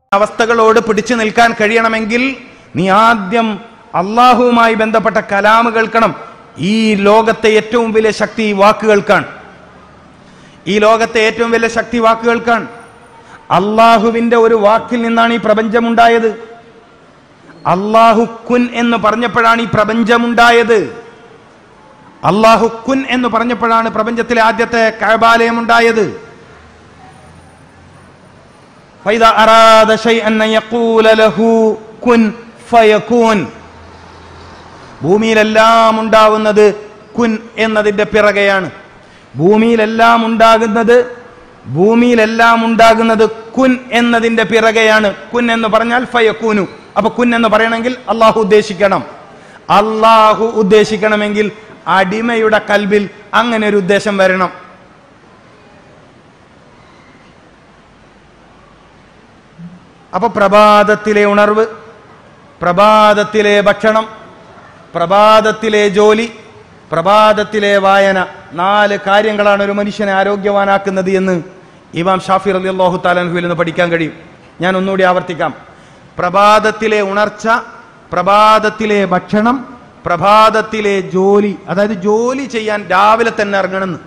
അവസ്ഥകളോട് പിടിച്ചു നിൽക്കാൻ കഴിയണമെങ്കിൽ നീ ആദ്യം അള്ളാഹുവുമായി ബന്ധപ്പെട്ട കലാമ് കേൾക്കണം. ഈ ലോകത്തെ ഏറ്റവും വലിയ ശക്തി വാക്കുകൾക്കാണ്. ഈ ലോകത്തെ ഏറ്റവും വലിയ ശക്തി വാക്കുകൾക്കാണ്. അള്ളാഹുവിന്റെ ഒരു വാക്കിൽ നിന്നാണ് ഈ പ്രപഞ്ചമുണ്ടായത്. അള്ളാഹു കുൻ എന്ന് പറഞ്ഞപ്പോഴാണ് ഈ പ്രപഞ്ചമുണ്ടായത്. അള്ളാഹു കുൻ എന്ന് പറഞ്ഞപ്പോഴാണ് പ്രപഞ്ചത്തിലെ ആദ്യത്തെ കഅബാലയം ഉണ്ടായത്. ഫൈദാ അറാദ ശൈഅൻ യഖൂല ലഹു കുൻ ഫയകൂൻ. ഭൂമിയിലെല്ലാം ഉണ്ടാവുന്നത് കുൻ എന്നതിന്റെ പിറകെയാണ്. ഭൂമിയിലെല്ലാം ഉണ്ടാകുന്നത് കുൻ എന്നതിന്റെ പിറകെയാണ്. കുൻ എന്ന് പറഞ്ഞാൽ ഫയകൂനു. അപ്പൊ കുൻ എന്ന് പറയണമെങ്കിൽ അള്ളാഹു ഉദ്ദേശിക്കണം. അള്ളാഹു ഉദ്ദേശിക്കണമെങ്കിൽ അടിമയുടെ കൽബിൽ അങ്ങനെ ഒരു ഉദ്ദേശം വരണം. അപ്പൊ പ്രഭാതത്തിലെ ഉണർവ്, പ്രഭാതത്തിലെ ഭക്ഷണം, പ്രഭാതത്തിലെ ജോലി, പ്രഭാതത്തിലെ വായന, 4 കാര്യങ്ങളാണ് ഒരു മനുഷ്യനെ ആരോഗ്യവാനാക്കുന്നത് എന്ന് ഇമാം ഷാഫി റളിയല്ലാഹു തആല അൻഹുവിൽ നിന്ന് പഠിക്കാൻ കഴിയും. ഞാൻ ഒന്നുകൂടി ആവർത്തിക്കാം. പ്രഭാതത്തിലെ ഉണർച്ച, പ്രഭാതത്തിലെ ഭക്ഷണം, പ്രഭാതത്തിലെ ജോലി. അതായത് ജോലി ചെയ്യാൻ രാവിലെ തന്നെ ഇറങ്ങണമെന്ന്.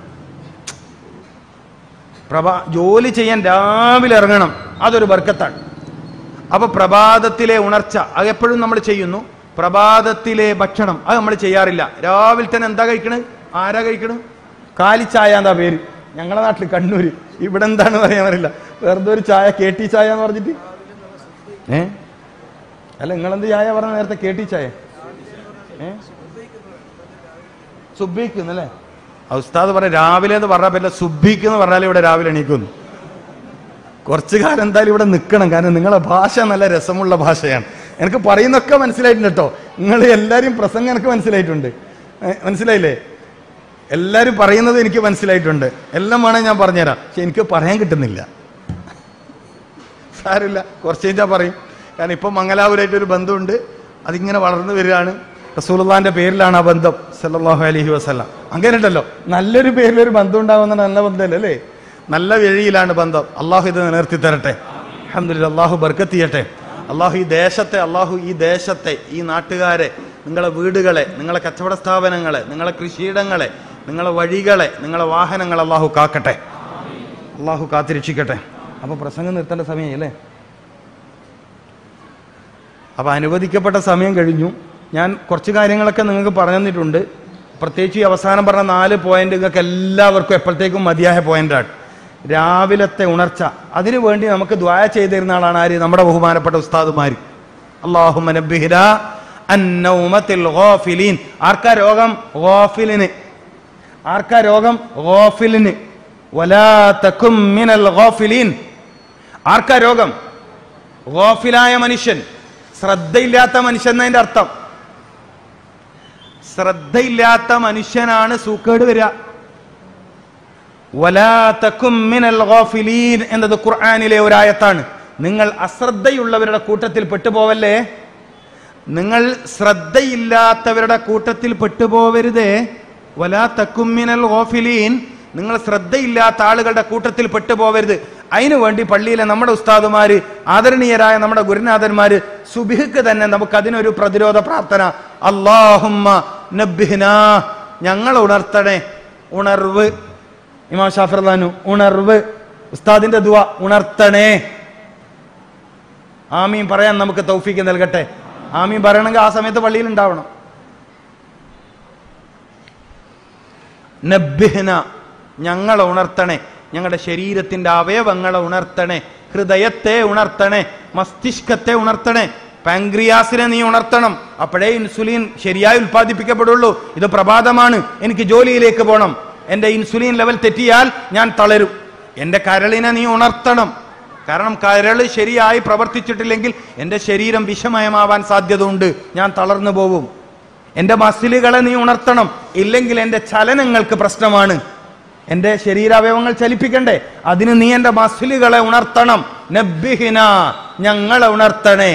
ജോലി ചെയ്യാൻ രാവിലെ ഇറങ്ങണം, അതൊരു ബർക്കത്താണ്. അപ്പൊ പ്രഭാതത്തിലെ ഉണർച്ച അത് എപ്പോഴും നമ്മൾ ചെയ്യുന്നു. പ്രഭാതത്തിലെ ഭക്ഷണം അത് നമ്മൾ ചെയ്യാറില്ല. രാവിലെ തന്നെ എന്താ കഴിക്കണത്? ആരാ കഴിക്കണത്? കാലിച്ചായ എന്താ പേര് ഞങ്ങളുടെ നാട്ടിൽ കണ്ണൂര്. ഇവിടെ എന്താണ് പറയാൻ അറിയില്ല. വെറുതെ ഒരു ചായ, കേട്ടി ചായ എന്ന് പറഞ്ഞിട്ട്. അല്ല, നിങ്ങളെന്ത് ചായ പറഞ്ഞ നേരത്തെ? കേട്ടി ചായ. സുബ്ബീക്ക് എന്നല്ലേ ഉസ്താദ് പറയാം. രാവിലെ എന്ന് പറഞ്ഞാൽ പറ്റില്ല, സുബ്ബീക്ക് എന്ന് പറഞ്ഞാൽ ഇവിടെ രാവിലെ എണീക്കുന്നു. കുറച്ചു കാലം എന്തായാലും ഇവിടെ നിൽക്കണം. കാരണം നിങ്ങളുടെ ഭാഷ നല്ല രസമുള്ള ഭാഷയാണ്. എനിക്ക് പറയുന്നൊക്കെ മനസ്സിലായിട്ടുണ്ട് കേട്ടോ. നിങ്ങൾ എല്ലാവരും പ്രസംഗം എനിക്ക് മനസ്സിലായിട്ടുണ്ട്. മനസ്സിലായില്ലേ? എല്ലാവരും പറയുന്നത് എനിക്ക് മനസ്സിലായിട്ടുണ്ട്. എല്ലാം വേണേൽ ഞാൻ പറഞ്ഞുതരാം. പക്ഷെ എനിക്ക് പറയാൻ കിട്ടുന്നില്ല. സാരമില്ല, കുറച്ച് കഴിഞ്ഞാൽ പറയും. കാരണം ഇപ്പം മംഗലാപുരമായിട്ടൊരു ബന്ധമുണ്ട്. അതിങ്ങനെ വളർന്നു വരികയാണ്. റസൂലുള്ളാഹിന്റെ പേരിലാണ് ആ ബന്ധം, സല്ലല്ലാഹു അലൈഹി വസല്ലം. അങ്ങനെ ഉണ്ടല്ലോ, നല്ലൊരു പേരിലൊരു ബന്ധം ഉണ്ടാകുന്ന നല്ല ബന്ധമല്ലേ അല്ലേ? നല്ല വഴിയിലാണ് ബന്ധം. അള്ളാഹു ഇത് നിലനിർത്തി തരട്ടെ. അൽഹംദുലില്ലാഹ്. അള്ളാഹു ബർക്കത്ത് ചെയ്യട്ടെ. അള്ളാഹു ഈ ദേശത്തെ ഈ നാട്ടുകാരെ, നിങ്ങളെ വീടുകളെ, നിങ്ങളെ കച്ചവട സ്ഥാപനങ്ങളെ, നിങ്ങളെ കൃഷിയിടങ്ങളെ, നിങ്ങളെ വഴികളെ, നിങ്ങളെ വാഹനങ്ങളെ അള്ളാഹു കാക്കട്ടെ. അള്ളാഹു കാത്തിരക്ഷിക്കട്ടെ. അപ്പൊ പ്രസംഗം നിർത്തേണ്ട സമയമല്ലേ? അപ്പൊ അനുവദിക്കപ്പെട്ട സമയം കഴിഞ്ഞു. ഞാൻ കുറച്ച് കാര്യങ്ങളൊക്കെ നിങ്ങൾക്ക് പറഞ്ഞു തന്നിട്ടുണ്ട്. പ്രത്യേകിച്ച് ഈ അവസാനം പറഞ്ഞ 4 പോയിന്റ് നിങ്ങൾക്ക് എല്ലാവർക്കും എപ്പോഴത്തേക്കും മതിയായ പോയിന്റാണ്. രാവിലത്തെ ഉണർച്ച, അതിനു വേണ്ടി നമുക്ക് ദുആ ചെയ്തിരുന്ന ആളാണ് ആര്? നമ്മുടെ ബഹുമാനപ്പെട്ട ഉസ്താദുമാർ. അല്ലാഹുമ്മ നബ്ബിഹ്നാ അന്നൗമത്തിൽ ഗാഫിലീൻ. ആർക്കാ രോഗം? ഗാഫിലിന്. ആർക്കാ രോഗം? ഗാഫിലിന്. വലാ തകും മിനൽ ഗാഫിലീൻ. ആർക്കാ രോഗം? ഗാഫിലായ മനുഷ്യൻ, ശ്രദ്ധയില്ലാത്ത മനുഷ്യൻ എന്നതിന്റെ അർത്ഥം. ശ്രദ്ധയില്ലാത്ത മനുഷ്യനാണ് സൂക്കേട് വരിക. വലാ തകും മിനൽ ഗാഫിലീൻ എന്നത് ഖുർആനിലെ ഒരു ആയത്താണ്. നിങ്ങൾ അശ്രദ്ധയുള്ളവരുടെ കൂട്ടത്തിൽ പെട്ടുപോവല്ലേ. നിങ്ങൾ ശ്രദ്ധയില്ലാത്തവരുടെ കൂട്ടത്തിൽ പെട്ടുപോവരുതേ. വലാ തകും മിനൽ ഗാഫിലീൻ. നിങ്ങൾ ശ്രദ്ധയില്ലാത്ത ആളുകളുടെ കൂട്ടത്തിൽ പെട്ടുപോവരുത്. അതിനു വേണ്ടി പള്ളിയിലെ നമ്മുടെ ഉസ്താദുമാര്, ആദരണീയരായ നമ്മുടെ ഗുരുനാഥന്മാര്, സുബ്ഹിക്ക് തന്നെ നമുക്ക് അതിനൊരു പ്രതിരോധ പ്രാർത്ഥന. അല്ലാഹുമ്മ നബ്ബിഹ്നാ, ഞങ്ങളെ ഉണർത്തണേ. ഉണർവ്. ഇമാം ഷാഫി റളിയല്ലാഹു ഉണർവ്. ഉസ്താദിന്റെ ദുആ, ഉണർത്തണേ. ആമീൻ പറയാൻ നമുക്ക് തൗഫീക്ക് നൽകട്ടെ. ആമീൻ പറയണമെങ്കിൽ ആ സമയത്ത് പള്ളിയിൽ ഉണ്ടാവണം. നബ്ബിഹ്ന, ഞങ്ങളെ ഉണർത്തണേ. ഞങ്ങളുടെ ശരീരത്തിന്റെ അവയവങ്ങളെ ഉണർത്തണേ. ഹൃദയത്തെ ഉണർത്തണേ. മസ്തിഷ്കത്തെ ഉണർത്തണേ. പാൻക്രിയാസിനെ നീ ഉണർത്തണം. അപ്പോഴേ ഇൻസുലിൻ ശരിയായി ഉൽപ്പാദിപ്പിക്കപ്പെടുള്ളൂ. ഇത് പ്രഭാതമാണ്, എനിക്ക് ജോലിയിലേക്ക് പോകണം. എന്റെ ഇൻസുലിൻ ലെവൽ തെറ്റിയാൽ ഞാൻ തളരും. എന്റെ കരളിനെ നീ ഉണർത്തണം. കാരണം കരള് ശരിയായി പ്രവർത്തിച്ചിട്ടില്ലെങ്കിൽ എന്റെ ശരീരം വിഷമയമാവാൻ സാധ്യത ഉണ്ട്. ഞാൻ തളർന്നു പോകും. എന്റെ മസിലുകളെ നീ ഉണർത്തണം. ഇല്ലെങ്കിൽ എന്റെ ചലനങ്ങൾക്ക് പ്രശ്നമാണ്. എന്റെ ശരീരാവയവങ്ങൾ ചലിപ്പിക്കണ്ടേ? അതിന് നീ എന്റെ മസിലുകളെ ഉണർത്തണം. നബ്ബിഹിന, ഞങ്ങളെ ഉണർത്തണേ.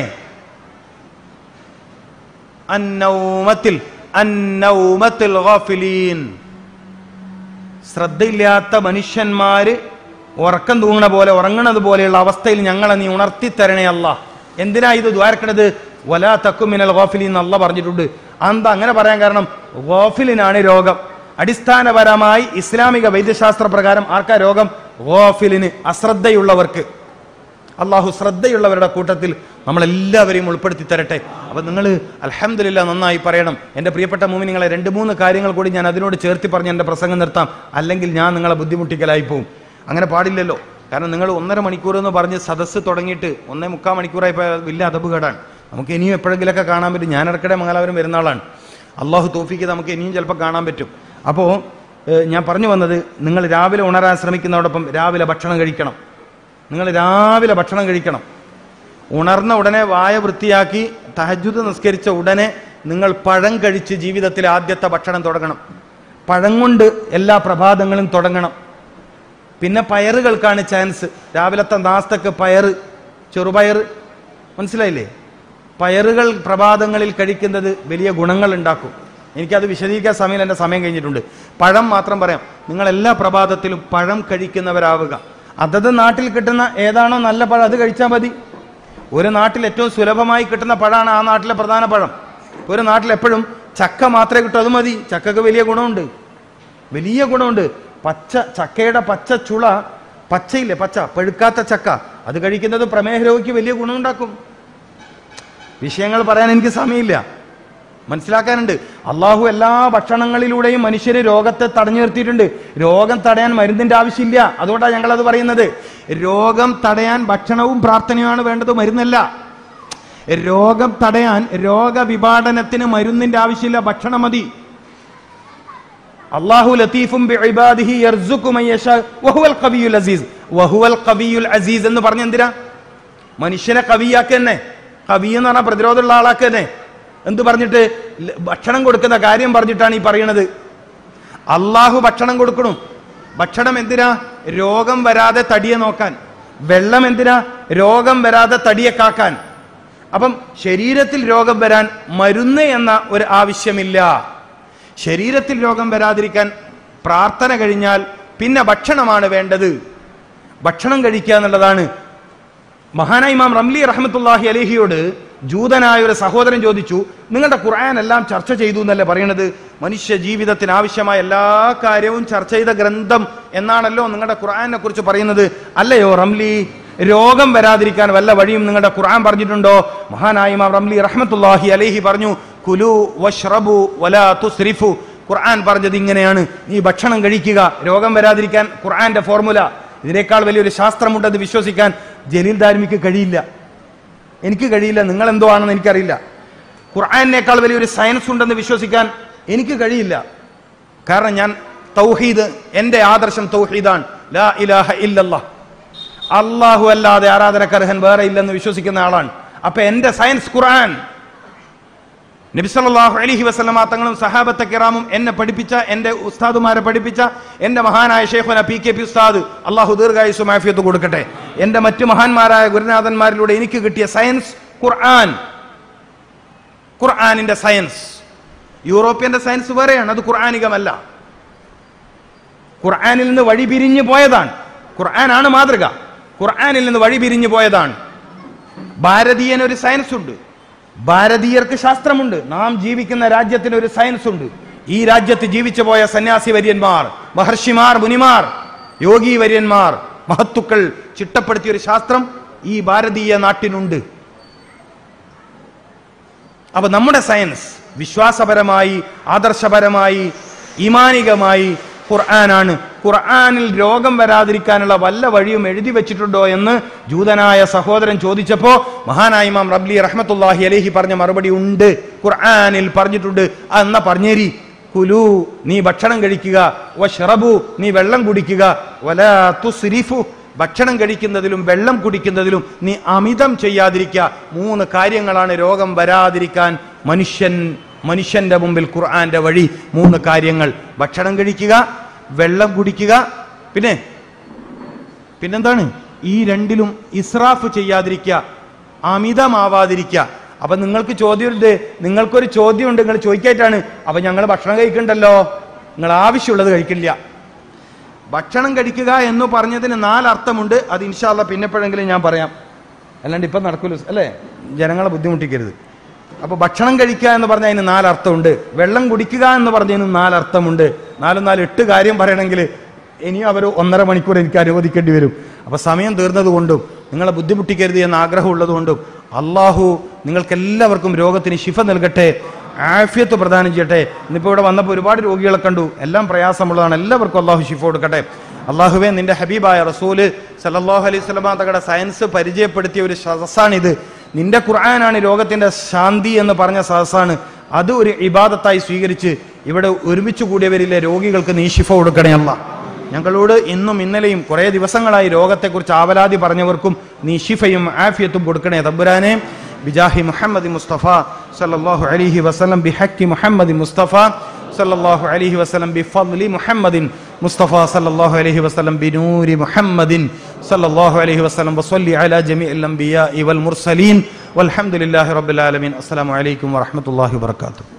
അന്നൗമത്തിൽ ഗാഫിലീൻ. ശ്രദ്ധയില്ലാത്ത മനുഷ്യന്മാര് ഉറക്കം തൂങ്ങണ പോലെ ഉറങ്ങണത് പോലെയുള്ള അവസ്ഥയിൽ ഞങ്ങളെ നീ ഉണർത്തിത്തരണേ അല്ലാ. എന്തിനാ ഇത് ദ്വാരക്കണത്? വലാ തക്കു മിനൽ ഗാഫിലീൻ എന്ന് അല്ലാഹ് പറഞ്ഞിട്ടുണ്ട്. എന്താ അങ്ങനെ പറയാൻ കാരണം? ഗാഫിലിനാണ് രോഗം. അടിസ്ഥാനപരമായി ഇസ്ലാമിക വൈദ്യശാസ്ത്ര പ്രകാരം ആർക്കാ രോഗം? ഗാഫിലിന്, അശ്രദ്ധയുള്ളവർക്ക്. അള്ളാഹു ശ്രദ്ധയുള്ളവരുടെ കൂട്ടത്തിൽ നമ്മളെല്ലാവരെയും ഉൾപ്പെടുത്തി തരട്ടെ. അപ്പൊ നിങ്ങൾ അൽഹംദുലില്ലാഹ് നന്നായി പറയണം. എൻ്റെ പ്രിയപ്പെട്ട മുഅ്മിനീങ്ങളെ, 2-3 കാര്യങ്ങൾ കൂടി ഞാൻ അതിനോട് ചേർത്തി പറഞ്ഞ് എൻ്റെ പ്രസംഗം നിർത്താം. അല്ലെങ്കിൽ ഞാൻ നിങ്ങളെ ബുദ്ധിമുട്ടിക്കലായി പോവും. അങ്ങനെ പാടില്ലല്ലോ. കാരണം നിങ്ങൾ 1.5 മണിക്കൂർ എന്ന് പറഞ്ഞ് സദസ്സ് തുടങ്ങിയിട്ട് 1.25 മണിക്കൂറായി വലിയ അതപകേടാണ്. നമുക്ക് ഇനിയും എപ്പോഴെങ്കിലൊക്കെ കാണാൻ പറ്റും. ഞാൻ ഇടയ്ക്കിടെ മംഗലാപുരം വരുന്ന ആളാണ്. അള്ളാഹു തൗഫീക്ക് നമുക്ക് ഇനിയും ചിലപ്പോൾ കാണാൻ പറ്റും. അപ്പോൾ ഞാൻ പറഞ്ഞു വന്നത്, നിങ്ങൾ രാവിലെ ഉണരാൻ ശ്രമിക്കുന്നതോടൊപ്പം രാവിലെ ഭക്ഷണം കഴിക്കണം. നിങ്ങൾ രാവിലെ ഭക്ഷണം കഴിക്കണം. ഉണർന്ന ഉടനെ വായ വൃത്തിയാക്കി തഹജ്ജുദ് നിസ്കരിച്ച ഉടനെ നിങ്ങൾ പഴം കഴിച്ച് ജീവിതത്തിലെ ആദ്യത്തെ ഭക്ഷണം തുടങ്ങണം. പഴം കൊണ്ട് എല്ലാ പ്രഭാതങ്ങളും തുടങ്ങണം. പിന്നെ പയറുകൾക്കാണ് ചാൻസ്. രാവിലത്തെ നാസ്തക്ക് പയറ്, ചെറുപയർ, മനസ്സിലായില്ലേ? പയറുകൾ പ്രഭാതങ്ങളിൽ കഴിക്കുന്നത് വലിയ ഗുണങ്ങൾ ഉണ്ടാക്കും. എനിക്കത് വിശദീകരിക്കാൻ സമയം, എൻ്റെ സമയം കഴിഞ്ഞിട്ടുണ്ട്. പഴം മാത്രം പറയാം. നിങ്ങൾ എല്ലാ പ്രഭാതത്തിലും പഴം കഴിക്കുന്നവരാവുക. അതത് നാട്ടിൽ കിട്ടുന്ന ഏതാണോ നല്ല പഴം അത് കഴിച്ചാൽ മതി. ഒരു നാട്ടിൽ ഏറ്റവും സുലഭമായി കിട്ടുന്ന പഴമാണ് ആ നാട്ടിലെ പ്രധാന പഴം. ഒരു നാട്ടിൽ എപ്പോഴും ചക്ക മാത്രമേ കിട്ടൂ, അത് മതി. ചക്കക്ക് വലിയ ഗുണമുണ്ട്, വലിയ ഗുണമുണ്ട്. ചക്കയുടെ പച്ച ചുള, പച്ചയില്ലേ, പച്ച പഴുക്കാത്ത ചക്ക, അത് കഴിക്കുന്നത് പ്രമേഹ രോഗിക്ക് വലിയ ഗുണമുണ്ടാക്കും. വിഷയങ്ങൾ പറയാൻ എനിക്ക് സമയമില്ല, മനസ്സിലാക്കാനുണ്ട്. അള്ളാഹു എല്ലാ ഭക്ഷണങ്ങളിലൂടെയും മനുഷ്യര് രോഗത്തെ തടഞ്ഞു നിർത്തിയിട്ടുണ്ട്. രോഗം തടയാൻ മരുന്നിന്റെ ആവശ്യമില്ല. അതുകൊണ്ടാണ് ഞങ്ങളത് പറയുന്നത്. രോഗം തടയാൻ ഭക്ഷണവും പ്രാർത്ഥനയുമാണ് വേണ്ടത്, മരുന്നല്ല. രോഗം തടയാൻ, രോഗവിപാടനത്തിന് മരുന്നിന്റെ ആവശ്യമില്ല, ഭക്ഷണം മതി. അല്ലാഹു ലതീഫും ബിഇബാദിഹി യർസുഖു മൻ യശാ വഹുവൽ ഖവിയുൽ അസീസ്. വഹുവൽ ഖവിയുൽ അസീസ് എന്ന് പറഞ്ഞ എന്തിനാ? മനുഷ്യനെ കവിയാക്കുക തന്നെ. കവി എന്ന് പറഞ്ഞാൽ പ്രതിരോധമുള്ള ആളാക്കുക തന്നെ. എന്ത് പറഞ്ഞിട്ട്? ഭക്ഷണം കൊടുക്കുന്ന കാര്യം പറഞ്ഞിട്ടാണ് ഈ പറയണത്. അള്ളാഹു ഭക്ഷണം കൊടുക്കണം. ഭക്ഷണം എന്തിനാ? രോഗം വരാതെ തടിയെ നോക്കാൻ. വെള്ളം എന്തിനാ? രോഗം വരാതെ തടിയെ കാക്കാൻ. അപ്പം ശരീരത്തിൽ രോഗം വരാൻ മരുന്ന് എന്ന ഒരു ആവശ്യമില്ല. ശരീരത്തിൽ രോഗം വരാതിരിക്കാൻ പ്രാർത്ഥന കഴിഞ്ഞാൽ പിന്നെ ഭക്ഷണമാണ് വേണ്ടത്. ഭക്ഷണം കഴിക്കുക എന്നുള്ളതാണ്. മഹാനായ ഇമാം റംലി റഹ്മത്തുള്ളാഹി അലൈഹിയോട് ജൂതനായ ഒരു സഹോദരൻ ചോദിച്ചു, നിങ്ങളുടെ ഖുർആൻ എല്ലാം ചർച്ച ചെയ്തു എന്നല്ലേ പറയണത്? മനുഷ്യ ജീവിതത്തിന് ആവശ്യമായ എല്ലാ കാര്യവും ചർച്ച ചെയ്ത ഗ്രന്ഥം എന്നാണല്ലോ നിങ്ങളുടെ ഖുർആനെ കുറിച്ച് പറയുന്നത്. അല്ലയോ റംലി, രോഗം വരാതിരിക്കാൻ വല്ല വഴിയും നിങ്ങളുടെ ഖുർആൻ പറഞ്ഞിട്ടുണ്ടോ? മഹാനായ ഇമാം റംലി റഹ്മത്തുള്ളാഹി അലൈഹി പറഞ്ഞു, കുലു വഷ്റബു വലാ തുസ്രിഫു. ഖുർആൻ പറഞ്ഞത് ഇങ്ങനെയാണ്, നീ ഭക്ഷണം കഴിക്കുക, രോഗം വരാതിരിക്കാൻ ഖുർആന്റെ ഫോർമുല. ഇതിനേക്കാൾ വലിയൊരു ശാസ്ത്രമുണ്ടെന്ന് വിശ്വസിക്കാൻ ജലീൽ ദാരിമിക്ക് കഴിയില്ല, എനിക്ക് കഴിയില്ല. നിങ്ങൾ എന്തോ ആണെന്ന് എനിക്കറിയില്ല. ഖുർആനേക്കാൾ വലിയൊരു സയൻസ് ഉണ്ടെന്ന് വിശ്വസിക്കാൻ എനിക്ക് കഴിയില്ല. കാരണം ഞാൻ തൗഹീദ്, എൻ്റെ ആദർശം തൗഹീദാണ്. ലാ ഇലാഹ ഇല്ലല്ലാഹ്, അല്ലാഹു അല്ലാതെ ആരാധനക്കർഹൻ വേറെ ഇല്ലെന്ന് വിശ്വസിക്കുന്ന ആളാണ്. അപ്പൊ എൻ്റെ സയൻസ് ഖുർആൻ. നബി സല്ലല്ലാഹു അലൈഹി വസല്ലമ തങ്ങളും സഹാബത്തെ കിറാമും എന്നെ പഠിപ്പിച്ച, എൻ്റെ ഉസ്താദുമാരെ പഠിപ്പിച്ച, എൻ്റെ മഹാനായ ഷെയ്ഖുന PKP ഉസ്താദ്, അള്ളാഹു ദീർഘായുസ്സും ആഫിയത്ത് കൊടുക്കട്ടെ, എൻ്റെ മറ്റു മഹാന്മാരായ ഗുരുനാഥന്മാരിലൂടെ എനിക്ക് കിട്ടിയ സയൻസ് ഖുർആൻ. ഖുർആനിന്റെ സയൻസ്. യൂറോപ്യന്റെ സയൻസ് വേറെയാണ്, അത് ഖുർആനികമല്ല. ഖുർആനിൽ നിന്ന് വഴി പിരിഞ്ഞു പോയതാണ്. ഖുർആനാണ് മാതൃക, ഖുർആനിൽ നിന്ന് വഴി പിരിഞ്ഞു പോയതാണ്. ഭാരതീയനൊരു സയൻസ് ഉണ്ട്, ഭാരതീയർക്ക് ശാസ്ത്രമുണ്ട്. നാം ജീവിക്കുന്ന രാജ്യത്തിന് ഒരു സയൻസ് ഉണ്ട്. ഈ രാജ്യത്ത് ജീവിച്ചു പോയ സന്യാസി വര്യന്മാർ, മഹർഷിമാർ, മുനിമാർ, യോഗി വര്യന്മാർ, മഹത്തുക്കൾ ചിട്ടപ്പെടുത്തിയ ഒരു ശാസ്ത്രം ഈ ഭാരതീയ നാട്ടിനുണ്ട്. അപ്പൊ നമ്മുടെ സയൻസ് വിശ്വാസപരമായി, ആദർശപരമായി, ഈമാനികമായി ഖുർആനാണ്. ഖുർആനിൽ രോഗം വരാതിരിക്കാനുള്ള വല്ല വഴിയും എഴുതി വെച്ചിട്ടുണ്ടോ എന്ന് ജൂതനായ സഹോദരൻ ചോദിച്ചപ്പോ മഹാനായ ഇമാം റംലി റഹ്മത്തുള്ളാഹി അലൈഹി പറഞ്ഞ മറുപടി ഉണ്ട്, ഖുർആനിൽ പറഞ്ഞിട്ടുണ്ട്. എന്നാ പറഞ്ഞേരി. കുലു, നീ ഭക്ഷണം കഴിക്കുക, വഷ്റബു, നീ വെള്ളം കുടിക്കുക, വലാ തുസ്രിഫു, ഭക്ഷണം കഴിക്കുന്നതിലും വെള്ളം കുടിക്കുന്നതിലും നീ അമിതം ചെയ്യാതിരിക്കുക. 3 കാര്യങ്ങളാണ് രോഗം വരാതിരിക്കാൻ മനുഷ്യന്റെ മുമ്പിൽ ഖുർആന്റെ വഴി. 3 കാര്യങ്ങൾ: ഭക്ഷണം കഴിക്കുക, വെള്ളം കുടിക്കുക, പിന്നെന്താണ്? ഈ രണ്ടിലും ഇസ്രാഫ് ചെയ്യാതിരിക്കുക, അമിതമാവാതിരിക്കുക. അപ്പൊ നിങ്ങൾക്ക് ചോദ്യമുണ്ട്, നിങ്ങൾക്കൊരു ചോദ്യമുണ്ട്, നിങ്ങൾ ചോദിക്കായിട്ടാണ്. അപ്പൊ ഞങ്ങൾ ഭക്ഷണം കഴിക്കണ്ടല്ലോ, നിങ്ങൾ ആവശ്യമുള്ളത് കഴിക്കില്ല. ഭക്ഷണം കഴിക്കുക എന്ന് പറഞ്ഞതിന് 4 അർത്ഥമുണ്ട്. അത് ഇൻഷാ അല്ലാഹ് പിന്നെപ്പോഴെങ്കിലും ഞാൻ പറയാം, അല്ലാണ്ട് ഇപ്പം നടക്കൂല അല്ലേ, ജനങ്ങളെ ബുദ്ധിമുട്ടിക്കരുത്. അപ്പോൾ ഭക്ഷണം കഴിക്കുക എന്ന് പറഞ്ഞാൽ അതിന് 4 അർത്ഥമുണ്ട്. വെള്ളം കുടിക്കുക എന്ന് പറഞ്ഞതിന് 4 അർത്ഥമുണ്ട്. 8 കാര്യം പറയണമെങ്കിൽ ഇനിയും അവർ 1.5 മണിക്കൂർ എനിക്ക് അനുവദിക്കേണ്ടി വരും. അപ്പോൾ സമയം തീർന്നതുകൊണ്ടും നിങ്ങളെ ബുദ്ധിമുട്ടിക്കരുത് എന്ന ആഗ്രഹമുള്ളതുകൊണ്ടും അള്ളാഹു നിങ്ങൾക്കെല്ലാവർക്കും രോഗത്തിന് ശിഫ നൽകട്ടെ, ആഫിയത്ത് പ്രദാനം ചെയ്യട്ടെ. ഇന്നിപ്പോൾ ഇവിടെ വന്നപ്പോൾ ഒരുപാട് രോഗികളെ കണ്ടു, എല്ലാം പ്രയാസമുള്ളതാണ്. എല്ലാവർക്കും അള്ളാഹു ശിഫ കൊടുക്കട്ടെ. അള്ളാഹുവേ, നിന്റെ ഹബീബായ റസൂല് സല്ലല്ലാഹു അലൈഹി വസല്ലമ തങ്ങളുടെ സയൻസ് പരിചയപ്പെടുത്തിയ ഒരു സദസ്സാണിത്. നിന്റെ ഖുർആനാണ് ലോകത്തിന്റെ ശാന്തി എന്ന് പറഞ്ഞ സദസ്സാണ്. അത് ഒരു ഇബാദത്തായി സ്വീകരിച്ച് ഇവിടെ ഒരുമിച്ച് കൂടിയവരിലെ രോഗികൾക്ക് നീ ശിഫ കൊടുക്കണേ അല്ലാഹ്. ഞങ്ങളോട് ഇന്നും ഇന്നലെയും കുറേ ദിവസങ്ങളായി രോഗത്തെക്കുറിച്ച് ആവലാതി പറഞ്ഞവർക്കും നീ ശിഫയും ആഫിയത്തും കൊടുക്കണേ തമ്പുരാനെ. ബിജാഹി മുഹമ്മദ് മുസ്തഫ സല്ലല്ലാഹു അലൈഹി വസല്ലം, ബിഹഖി മുഹമ്മദ് മുസ്തഫ സല്ലല്ലാഹു അലൈഹി വസല്ലം, ബിഫദ്ലി മുഹമ്മദിൻ മുസ്തഫ സല്ലല്ലാഹു അലൈഹി വസല്ലം, ബിനൂരി മുഹമ്മദിൻ സല്ലല്ലാഹു അലൈഹി വസല്ലം, വസല്ലി അലാ ജമീഇൽ അംബിയാഇ വൽ മുർസലീൻ വൽഹംദുലില്ലാഹി റബ്ബിൽ ആലമീൻ. അസ്സലാമു അലൈക്കും വറഹ്മത്തുള്ളാഹി വബറകാതുഹു.